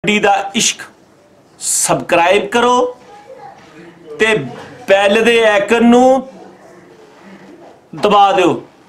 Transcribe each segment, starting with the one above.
कबड्डी दा इश्क सबसक्राइब करो ते बैल दे आइकन नू दबा दो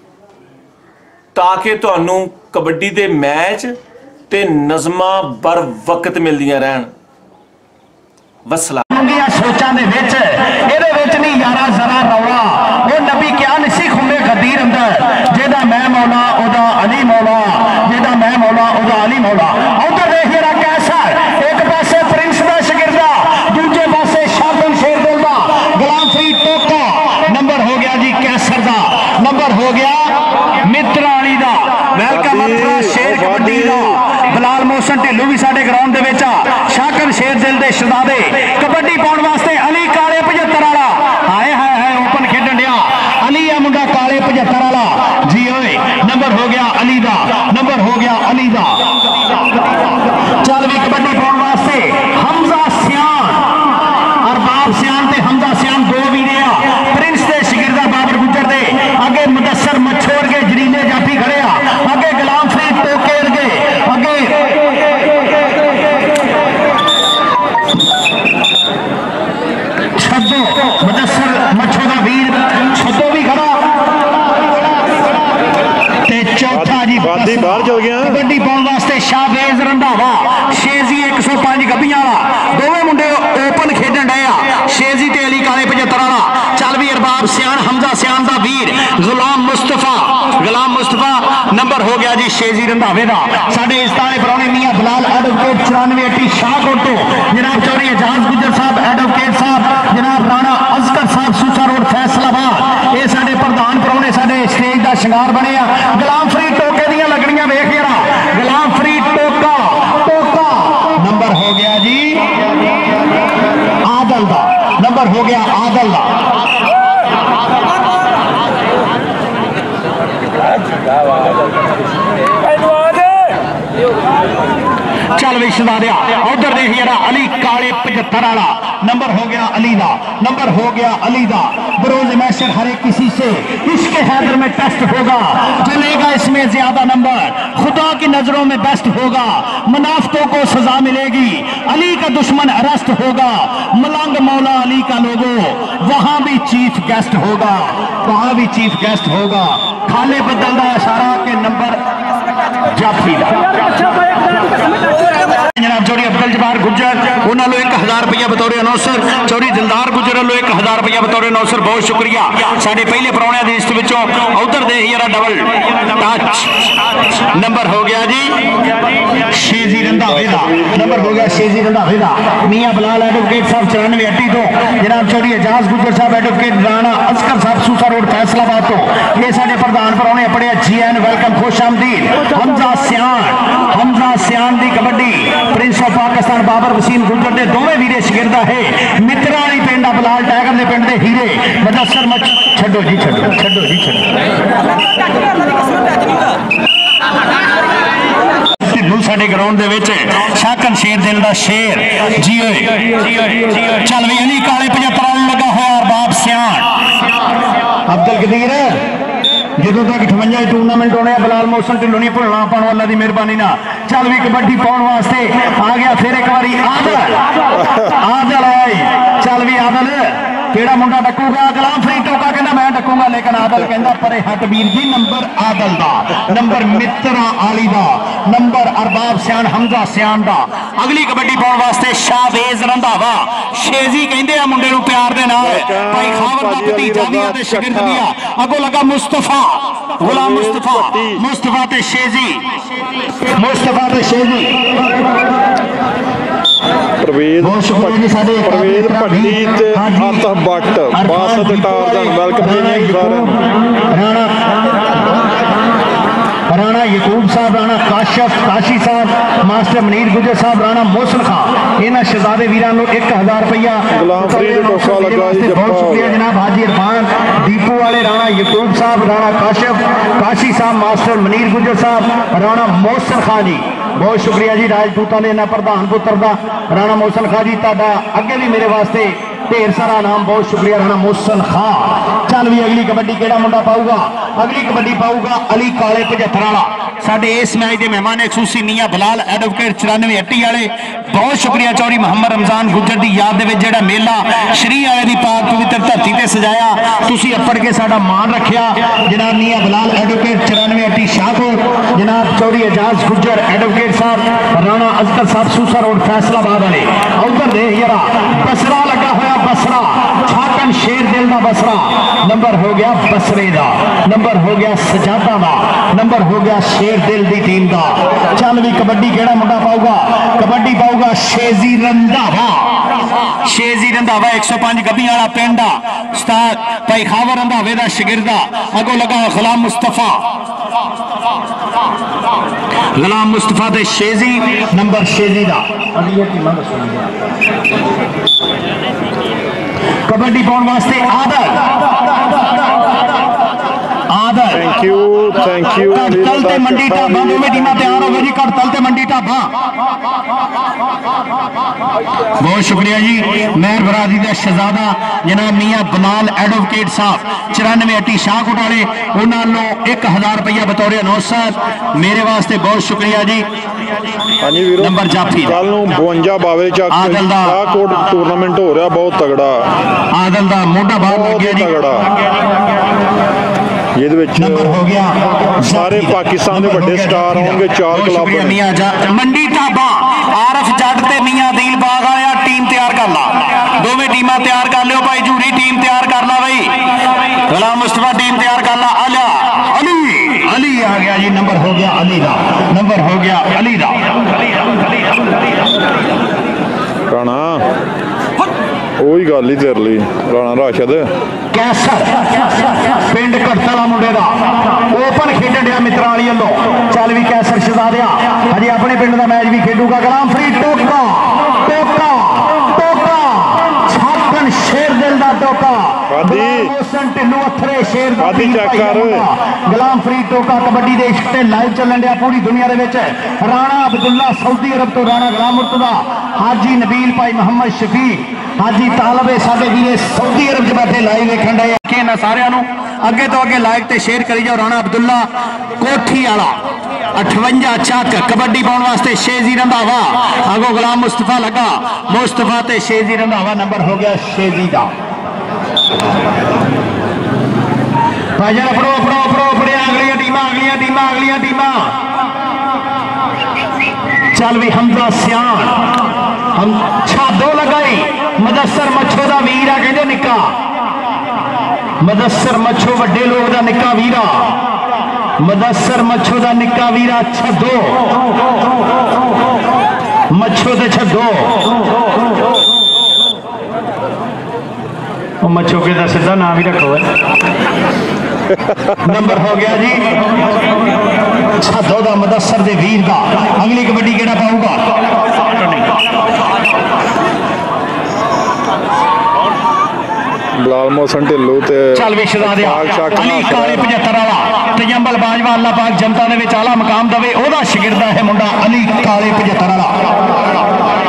ताकि तुहानू कबड्डी दे मैच ते नज़मां बर वक्त मिलदियां रहन। वसला सोचां दे विच इहदे विच नहीं यारा जरा रौला वो नबी क्या नहीं खुंबे गदीर अंदर जेदा मैं मौला ओदा अली मौला जेदा मैं मौला ओदा अली मौला। उधर देख जरा कैसा एक पासे प्रिंस दा शगिरदा दूजे पासे शाबन शेर दिल दा गुलाम फरीद टोका नंबर हो गया जी कैसर दा नंबर हो गया मित्राली दा वेलकम अथरा शेर कबड्डी दा बिलाल मोहसन ढिल्लू भी साडे ग्राउंड दे विच शाकन शेर दिल दे शहजादे कबड्डी पाउण वास्ते अली काले 75 वाला हाय हाय हाय ओपन खेडन दिया अली है मुंडा काले 75 वाला जी ओए नंबर हो गया अली दा नंबर हो गया अली दा। चल भी कबड्डी पाउण वास्ते हमजा सियान अरबाब सियान ते हमजा सियान दो भी रिया प्रिंस दे शगिरदा बाबर गुजर दे अगे मुदस्सर मच्छोर के जरीले जाफी खड़े अगे गुलाम फरीद टोके अगे अगे छद्दो मुदस्सर मच्छो का वीर छद्दो भी खड़ा ते चौथा जी बाहर चल गया कबड्डी पाउण वास्ते शाहवेज रंधावा शेजी 105 गब्बियां वाला दोवें मुंडे ओपन खेडन डे आ शेजी ते अली काले 75 वाला। चल भी अरबाब सियान हमजा सियान दा वीर गुलाम मुस्तफा नंबर हो गया जी शेजी रंधावे दा साडे इस्ताने परौने मियां बिलाल एडवोकेट 9480 शाहकोट तो जनाब चौधरी एजाज गुजर साहब एडवोकेट साहब जनाब राणा असगर साहब सूसा रोड फैसलाबाद ये साडे प्रधान परौने साडे स्टेज दा शिंगार बने आ। गुलाम फरीद टोके दियां लगनियां वेख जरा गुलाम फरीद टोका नंबर हो गया जी आदल दा नंबर हो गया आदल दा। चल भी शहजादिया उधर देख जरा अली काले 75 वाला नंबर हो गया अली दा नंबर हो गया अली दा। बरोज मैशर हर एक किसी से इश्क हैदर में टेस्ट होगा जो लेगा इसमें ज्यादा नंबर खुदा की नजरों में बेस्ट होगा मुनाफिकों को सजा मिलेगी अली का दुश्मन अरेस्ट होगा मलंग मौला अली का लोगो वहां भी चीफ गेस्ट होगा वहां भी चीफ गेस्ट होगा। खाले बदल दा इशारा के नंबर जाफी जनाब चौधरी अब्दुल जब्बार गुजर उन्होंने 1000 रुपया बतौर अनौसर चौधरी दिलदार गुजर वालों 1000 रुपया बतौर अनौसर बहुत शुक्रिया साढ़े पहले परौने की लिस्ट विचों। उधर दे जरा डबल टच नंबर हो गया जी शेजी रंधावे दा नंबर हो गया शेजी रंधावे दा मियां बिलाल एडवोकेट साहब 9480 तो जनाब चौधरी एजाज गुजर साहब एडवोकेट राणा असगर साहब सूसा रोड फैसलाबाद तो ये साढ़े प्रधान परौने अपने जी एन वेलकम खुश आमदीद हमजा सियान दी कबड्डी प्रिंस ऑफ पाकिस्तान बाबर वसीम गुजर के दोवें वीरे शगिरदा है मित्राली पिंड बिलाल टाइगर के पिंड के हीरे मुदस्सर मच छड्डो जी छड्डो ढिल्लू साडे ग्राउंड दे विच शाकन शेर दिल दा शेर जी चल भी अली काले 75 वाला लगा होया अरबाब सियान अब्दुल कदीर जो तक 58 टूर्नामेंट होने बिलाल मोहसन ढिल्लों नहीं भुलना अपन अल्लाह की मेहरबानी ना। चल भी कबड्डी पाउण वास्ते आ गया फिर एक बारी आदल आई चल भी आदल केड़ा मुंडा डकूगा गुलाम फरीद टोका कहना मैं डकूंगा लेकिन आदल कहना परे हट वीर जी नंबर आदल दा नंबर मित्रा आली दा नंबर अरबाब सियान हमजा सियान दा। अगली कबड्डी पाउण वास्ते शाहवेज रंधावा शेजी कहंदे आ मुंडे नूं प्यार दे नाल भाई खावर दा भतीजा भी आ ते शागिर्द भी आ अगों लगा मुस्तफा गुलाम मुस्तफा ते शेजी परवेज भट्टी ते आतफ भट्ट बासत टारजन वेलकम राणा यकूब साहब राणा काशिफ काशी साहब मास्टर मनीर गुजर साहब राणा मोहसन खान इन्होंने शहजादे वीरां नूं 1000 रुपया बहुत शुक्रिया जनाब हाजी इरफान दीपू वाले राणा यकूब साहब राणा काशिफ काशी साहब मास्टर मनीर गुजर साहब राणा मोहसन खान जी बहुत शुक्रिया जी राजपूतां दे इन्हां प्रधान पुत्र दा राणा मोहसन खान जी तुहाडा अगे भी मेरे वास्ते ढेर सारा नाम बहुत शुक्रिया राणा मोहसन खान। चल भी अगली कबड्डी केड़ा मुंडा पाऊगा अगली कबड्डी पाऊगा अली काले 75 वाला साडे इस मैच के मेहमान खसूसी मियां बिलाल एडवोकेट 94 अट्टी वाले। बहुत शुक्रिया चौधरी मोहम्मद रमजान गुजर की याद में जो मेला श्री वाले की पाक पवित्र धरती से सजाया, तुसी अपड़ के साडा मान रखिया। जनाब मियां बिलाल एडवोकेट 94 अट्टी शाहपुर, जनाब चौधरी एजाज गुजर एडवोकेट साहब, राणा अजकर साहब सूसा रोड फैसलाबाद वाले। उधर देख जरा बसरा लगा हुआ, बसरा छाकन शेर दिल का बसरा। नंबर हो गया बसरे का, नंबर हो गया सजादा का, नंबर हो गया शेर दिल की टीम का। चल भी कबड्डी केड़ा मुंडा पाऊगा, कबड्डी पाऊगा शेजी रंधावा। शेजी रंधावा 105 गब्बी वाला पिंड आ, उस्ताद भाई खावर रंधावे का शिगिरदा। अगो लगा गुलाम मुस्तफा, गुलाम मुस्तफा दे शेजी, नंबर शेजी का। कबड्डी पाउन वास्ते आदर आदर। थैंक यू कटतल ते मंडी ढाबा दोवें टीमां तैयार हो गई जी। कटतल ते मंडी ढाबा, बहुत शुक्रिया जी। मेहर बरादरी का शहजादा जनाब मियां बिलाल एडवोकेट साहब 94 अट्टी शाहकोट वाले, उन्होंने 1000 रुपया बतौर अनौसर मेरे वास्ते, बहुत शुक्रिया जी। नंबर जाफी कल 52 बावे आदल दा शाहकोट टूरनामेंट हो रहा, बहुत तगड़ा। आदल दा मोटा बाहर लग गया जी, नंबर हो गया। सारे पाकिस्तान के बड़े स्टार होंगे, 4 क्लब। मंडी ढाबा आरफ जट ते मियां दिल बाग आया, टीम तैयार कर ला, दोवें टीमां तैयार कर लो भाई। जूरी टीम तैयार कर ला भाई, गुलाम मुस्तफा टीम तैयार कर ला। आला अली, अली आ गया जी, नंबर हो गया अली दा, नंबर हो गया अली दा। राणा वही गल ही तेरे लिए, राणा राशद कैसर पिंड कटतला मुंडे का ओपन खेडन दिया मित्रा वाली वालों। चल भी कैसर शहजादिया अजे अपने पिंड का मैच भी खेडूगा। गुलाम फरीद टोका टोका टोका छापन शेर दिल का टोका, ढिल्लू अथरे शेर दा गुलाम फरीद टोका कबड्डी के इश्क ते लाइव चलन दिया पूरी दुनिया दे विच। राणा अब्दुल्ला सऊदी अरब तो, राणा गुलाम मुर्तजा, हाजी नबील भाई मोहम्मद शफी, हाजी तालबे साडे वीरे सऊदी अरब च बैठे लाइव वेखण दे। इन्हां सारियां नूं अगे तो अगे लाइक ते शेयर करी जाओ। राणा अब्दुल्ला कोठी वाला 58 चक कबड्डी पाउण वास्ते शेजी रंधावा, अगो गुलाम मुस्तफा लगा, मुस्तफा ते शेजी रंधावा, नंबर हो गया शेजी दा। भाईजान अपड़ो अपड़ो अपड़ो अपड़े अगलियां टीमां अगलियां टीमां अगलियां टीमां। चल भी हमदा सियान हम छादो लगाई, मदस्सर मच्छो दा वीर आ कहंदे निक्का, मदस्सर मच्छो वड्डे लोग दा निक्का वीरा, मदस्सर मच्छो दा निक्का वीरा। छदो मच्छो ते छदो, मच्छो के दा सीधा नाम ही रखो है। नंबर हो गया जी छदो दा, मदस्सर दे वीर दा। अगली कबड्डी केड़ा पाऊगा, बिलाल मोहसन ढिल्लू ते चल भी शहजादिया अली काले 75 वाला तजम्बल बाजवा, अल्लाह पाक जनता दे विच आला मकाम दवे, ओदा शिगिरदा है मुंडा अली काले 75 वाला।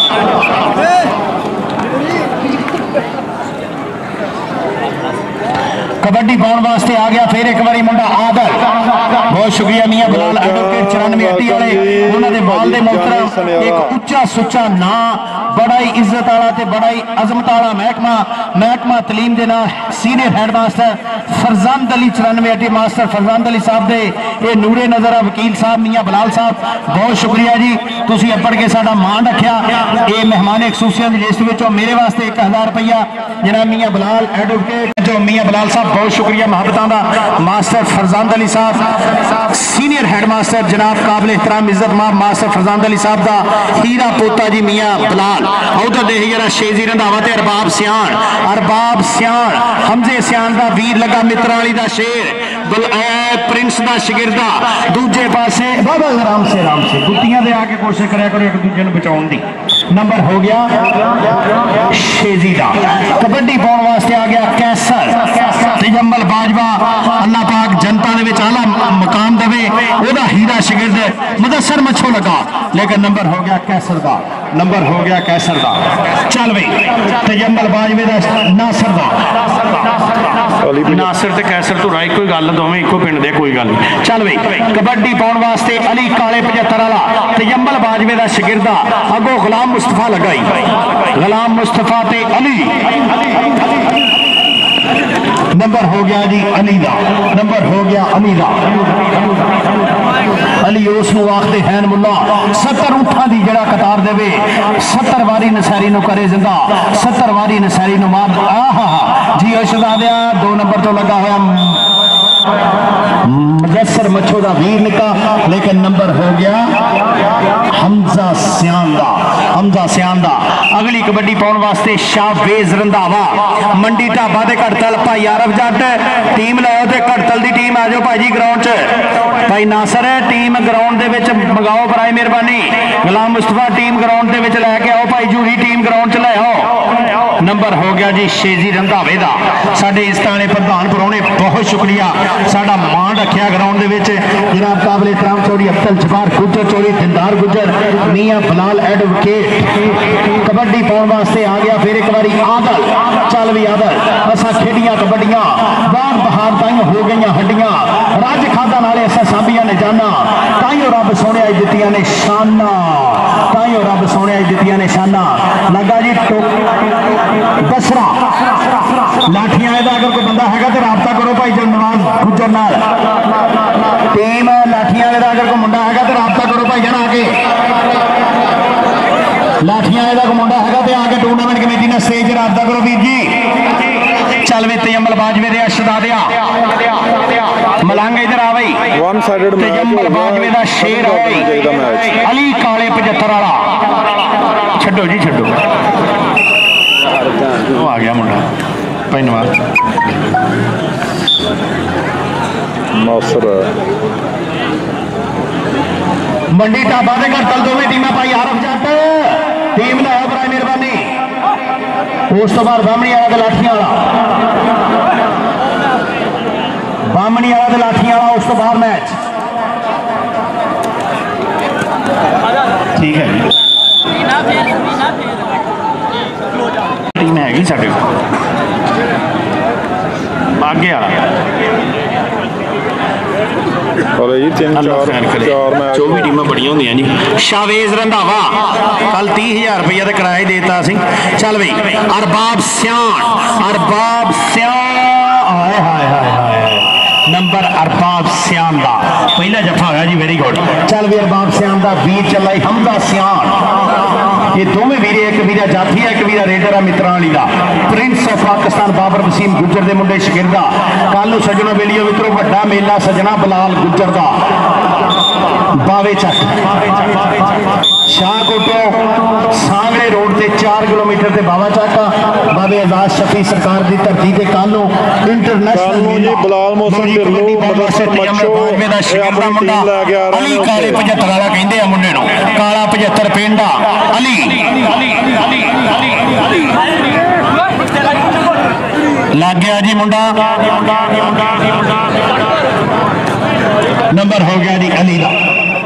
कबड्डी पाउण वास्ते आ गया फिर एक बारी मुंडा आदर। बहुत शुक्रिया मियां बिलाल एडवोकेट 94 अट्टी वाले, उन्होंने बाल दे मोहतरम एक उच्चा सुच्चा ना, बड़ा ही इज्जत वाला ते बड़ा ही अजमत वाला महकमा तलीम दे नाल सीनियर हेडमास्टर फरजांद अली 94 अट्टी मास्टर फरजांद अली साहब दे ये नूरे नजर वकील साहब मियां बिलाल साहब, बहुत शुक्रिया जी, तुसीं अपड़ के साडा मान रखिया। ये मेहमान खसूसिया की लिस्ट विचों मेरे वास्ते 1000 रुपया जनाब मियां बिलाल एडवोकेट जो मियां बिलाल साहब, बहुत शुक्रिया मोहब्बतां दा। मास्टर फरजांद अली साहब सीनियर हेडमास्टर जनाब काबिल एहतराम इज्जत मास्टर फरजांद अली साहब दा हीरा पोता जी मियां बिलाल। उधर देख जरा शेजी रंधावा ते अरबाब सियाण हमजे सियाण दा वीर लगा, मित्राली दा शेर प्रिंस दा शिगिरदा। दूजे पासे बाबा राम से गुत्तियां दे आके कोशिश करया करो एक दूजे नूं बचाउण दी। नंबर हो गया शेजी दा। कबड्डी पाउण वास्ते आ गया कैसर तजम्बल बाजवा, अल्लाह पाक जनता राबता दे विच आला मकाम देवे ओदा हीरा शिगिर्द मुदस्सर मच्छो लगा, लेकिन नंबर हो गया कैसर दा, नंबर हो गया कैसर दा। चल बई तजम्मल बाजवे दा नासर दा, नासर ते कैसर तो राय कोई गल, दोवें इको पिंड दे, कोई गल नहीं। चल बई कबड्डी पाउण वास्ते अली काले 75 वाला तजम्मल बाजवे दा शिगिर्दा, अगो गुलाम मुस्तफा लगाई, गुलाम मुस्तफा ते अली, नंबर हो गया जी अली दा, नंबर हो गया अली दा। अली उसनू आखदे हैं मुल्ला 70 ऊंठां दी जड़ा कतार देवे, 70 वारी नसारी नु करे जिंदा, 70 वारी नसारी नु मार। आहा जी शहजादिया 2 नंबर तो लगा होया मुदस्सर मच्छो दा वीर निका, लेकिन नंबर हो गया हमजा सियान दा, हमजा सियान दा। अगली कबड्डी पाउण वास्ते शाहवेज रंधावा मंडी ढाबा दे घड़तल भाई आरफ जट टीम लाओ ते घड़तल दी टीम आ जाओ भाई ग्राउंड च। भाई नासर टीम ग्राउंड दे विच मंगाओ बराए मेहरबानी, गुलाम मुस्तफा टीम ग्राउंड दे विच लैके आओ, भाई जूही टीम ग्राउंड च ले आओ। नंबर हो गया जी शेजी रंधावे दा। साडे इस ताले प्रधान परौने बहुत शुक्रिया, साडा मान रखिया ग्राउंड दे विच जनाब काबिल इहतराम चौधरी अब्दुल जब्बार गुज्जर, चौधरी दिलदार गुज्जर, मियां बिलाल एडवोकेट कबड्डी पाउण वास्ते आ गया। फिर एक बारी आदल, चल भी आदल, असा खेडियां कबड्डियां बाहर बहार ताइयों हो गई हड्डियां, रज खादा नाले असा सांभियां ने जाना, ताइयों रब सोने अज दित्तियां ने शाना, ताइयों रब सोने अज दित्तियां ने शाना। लगा जी बसरा लाठियां दा अगर कोई बंदा है तो राबता करो भाई जनवाज गुज्जर नाल, टीम लाठियां दा अगर कोई मुंडा है तो राबता करो भाई जन आके, लाठियां दा कोई मुंडा है तो आके टूर्नामेंट कमेटी ने स्टेज राबता करो वीर जी। चल वे तजम्मल बाजवे दे शहजादिया मलंग इधर आ बई, वन साइडेड मैच तजम्मल बाजवे दा शेर है अली काले 75 वाला। छड्डो जी छड्डो, वो आ गया मुंडा धन्यवाद नासर मंडी ढाबा के घड़तल दोवें टीमें भाई आरफ जट टीम लाओ बराए मेहरबानी। उस तो बाद बामणी आया लाठियां वाला, बामणी आया लाठियां वाला, उस तो बाद मैच ठीक है। टीम हैगी साडे आगे आ जी 3-4 मैच 24 टीमां बड़ियां होंदियां जी। शाहवेज रंधावा कल 30,000 रुपया किराया देता सी। चल बई अरबाब सियान, अरबाब सियान हाय हाय हाय हाय, नंबर अरबाब सियान दा पहला जफा होया जी, वेरी गुड। चल भी अरबाब सियान दा वीर चलाई हमजा सियान, ये दोवें वीर, एक वीरा जाफी है, एक वीरा रेडर है मित्राली दा, प्रिंस ऑफ पाकिस्तान बाबर वसीम गुज्जर दे मुंडे शगिरदा। कल सजना वेलियो मित्रों वड्डा मेला सजना बिलाल गुज्जर दा बावे चक शाहकोटों सांगड़े रोड से 4 किलोमीटर से बाबा चाका बाबे आजाद शफी सरकार की धरती से कल इंटरनेशनल बिलाल मोहसन ढिल्लो मुदस्सर मच्छो अपनी टीम लैके आ रहे हैं। काले 75 वाला कहते हैं मुंडे नूं, काला 75 पिंड अली लग गया जी मुंडा, नंबर हो गया जी अली का।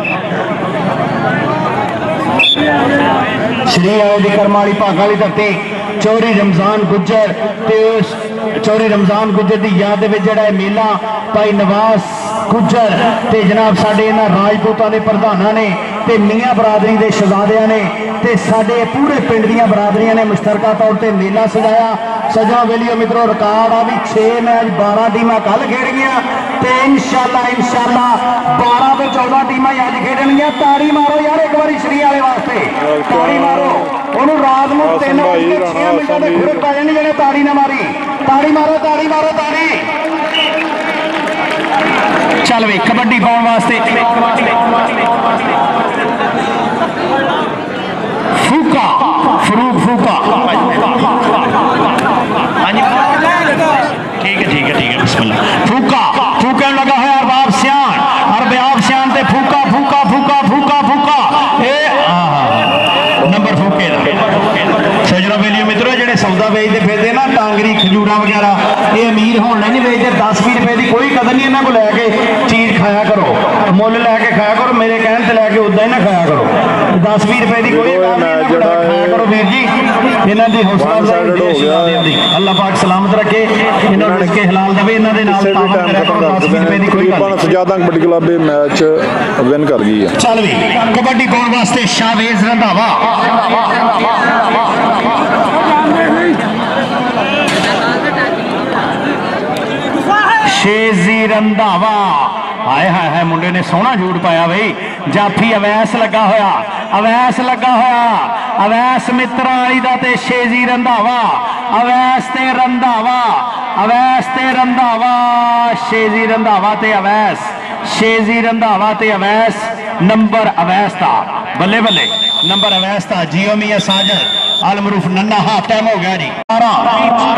श्री आयोदी करमाली भागा वाली धरती चौधरी रमजान गुज्जर ते चौधरी रमजान गुज्जर की याद में जड़ा मेला भाई नवाज गुज्जर ते जनाब साडे इन्हां राजपूतां दे प्रधानां ने ते मियां बरादरी दे शहजादियां ने ते साडे पूरे पिंड दीयां बरादरियां ने मुश्तरका तौर पर मेला सजाया। सजा वेलियो मित्रों रिकॉर्ड आ भी 6 मैच 12 टीमां कल खेड़ियां ते इंशाअल्लाह 12 तो 14 टीमां अज खेडणगियां। ताड़ी मारो यार एक बार श्री वाले वास्ते, ताड़ी मारो ओनू रात नूं 3 बजे 6 मिनटां दे खुरक पै जाणी जेने ताड़ी ना मारी। ताड़ी मारो ताड़ी मारो ताड़ी। चल वे कबड्डी पाउण वास्ते फूका फरूक फूका, ठीक है बिस्मिल्लाह। फूका फूकन लगा है अरबाब सियान, अरबाब सियान ते फूका फूका फूका फूका फूका ए नंबर फूके दा सजना ਵੇਲੇ ਮਿੱਤਰੋ ਜਿਹੜੇ ਸੌਦਾ ਵੇਚਦੇ ਫਿਰਦੇ ਨਾ ਟਾਂਗਰੀ ਖਜੂਰਾ ਵਗੈਰਾ ਇਹ ਅਮੀਰ ਹੋਣ ਲਈ ਨਹੀਂ ਵੇਚਦੇ 10-20 ਰੁਪਏ ਦੀ ਕੋਈ ਕਦਰ ਨਹੀਂ ਇਹਨਾਂ ਕੋਲ ਲੈ ਕੇ ਚੀਜ਼ ਖਾਇਆ ਕਰੋ ਮੁੱਲ ਲੈ ਕੇ ਖਾਇਆ ਕਰੋ ਮੇਰੇ ਕਹਿਣ ਤੇ ਲੈ ਕੇ ਉਦਾਂ ਹੀ ਨਾ ਖਾਇਆ ਕਰੋ 10-20 ਰੁਪਏ ਦੀ ਕੋਈ ਗੱਲ ਨਹੀਂ ਖਾਇਆ ਕਰੋ ਵੀਰ ਜੀ ਇਹਨਾਂ ਦੀ ਹੌਸਲਾ ਅਫਜ਼ਾਈ ਅੱਲਾਹ ਪਾਕ ਸਲਾਮਤ ਰੱਖੇ ਇਹਨਾਂ ਨੂੰ ਰੱਖੇ ਹਲਾਲ ਦੇਵੇ ਇਹਨਾਂ ਦੇ ਨਾਲ ਤਾਵਨ ਕਰਿਆ ਕਰੋ 10-20 ਰੁਪਏ ਦੀ ਕੋਈ ਗੱਲ ਨਹੀਂ ਸਜਾਦਾ ਕਬੱਡੀ ਕਲੱਬ ਇਹ ਮੈਚ ਵਿਨ ਕਰ ਗਈ ਹੈ ਚੱਲ ਵੀ ਕਬੱਡੀ ਪਾਉਣ ਵਾਸਤੇ ਸ਼ਾਹਵੇਜ਼ ਰੰਧਾਵਾ ਸ਼ੇਜ਼ੀ ਰੰਧਾਵਾ ਹਾਏ ਹਾਏ ਹਾਏ ਮੁੰਡੇ ਨੇ ਸੋਹਣਾ ਜੂੜ ਪਾਇਆ ਬਈ ਜਾਫੀ ਅਵੈਸ ਲੱਗਾ ਹੋਇਆ ਅਵੈਸ ਮਿੱਤਰਾਂ ਵਾਲੀ ਦਾ ਤੇ ਸ਼ੇਜ਼ੀ ਰੰਧਾਵਾ ਅਵੈਸ ਤੇ ਰੰਧਾਵਾ ਸ਼ੇਜ਼ੀ ਰੰਧਾਵਾ ਤੇ ਅਵੈਸ ਸ਼ੇਜ਼ੀ ਰੰਧਾਵਾ ਤੇ ਅਵੈਸ ਨੰਬਰ ਅਵੈਸ ਦਾ ਬੱਲੇ ਬੱਲੇ नंबर अवैस था जियो मियां साजद अलमरूफ नन्ना हाफ टाइम हो गया जी